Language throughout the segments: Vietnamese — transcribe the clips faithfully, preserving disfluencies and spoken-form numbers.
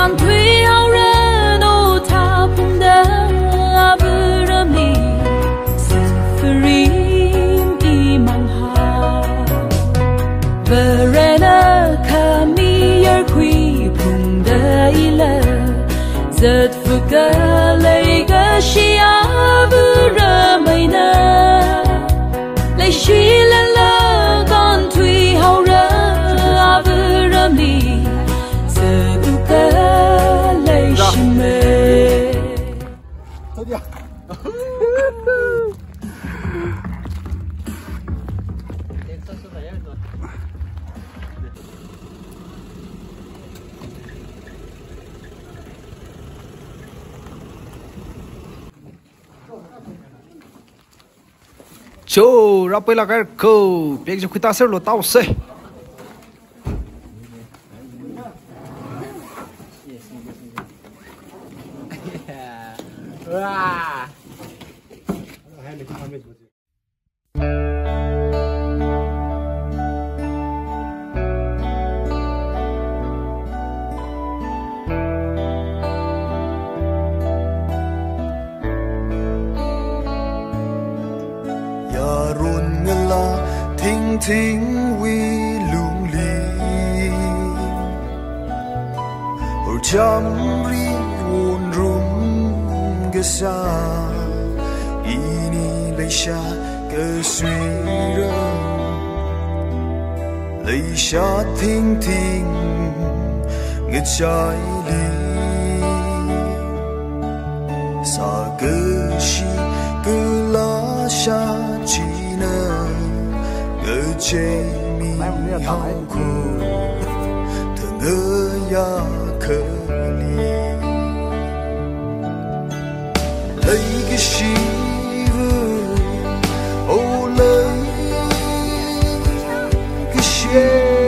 con thủy hao rơ nô tha phung đơ bư rơ mi Sufferim i mang ha Verena kami yer quy phung đơ i lơ Giật phụ cơ lấy cơ xia bư rơ mây nơ Lấy xí lên lơ con thủy hao rơ bư rơ mi Giật phụ cơ lấy xí mê Chô, ra bây là cái câu biết cho người ta sẽ lột tao xe. Thính quy lung li Ở chăm ri hồn rung cơ xa Ini lấy xa cơ suy rơ Lấy xa thính thính ngất trái đi Xa cơ shi cơ lá xa chi nơ Ngơ chê mi hao khô Thơ ngơ ya khơ li Lấy cái xí vư Ô lấy cái xê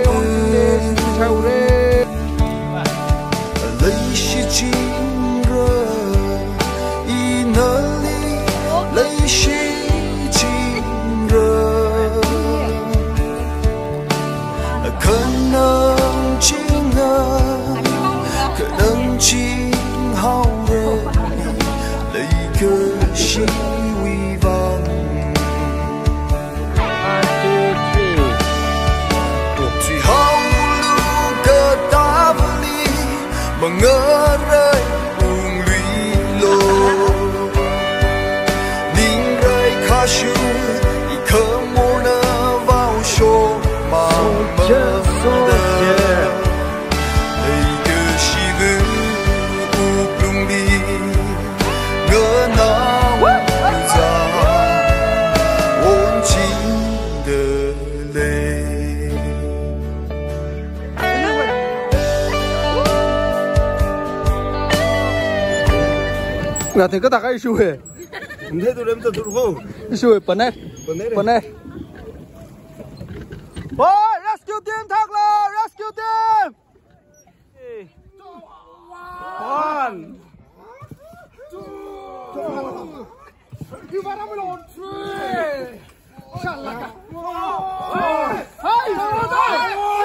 Lấy xí chinh rơ Y nơ li Lấy xí chinh rơ Khanang ching Khanang ching hao rơ lấy cơ sĩ uy vang Thủy hao lưu cơ ta vali mà ngỡ rơi buông lũy lô Ninh rơi khá shu y khơ mô nơ vào show mà mơ Là thì có tạc ai xui hề Không thấy tôi đem tôi tụi không xui bẩn nét bẩn nét Ôi rescue team thật là rescue team One Two Three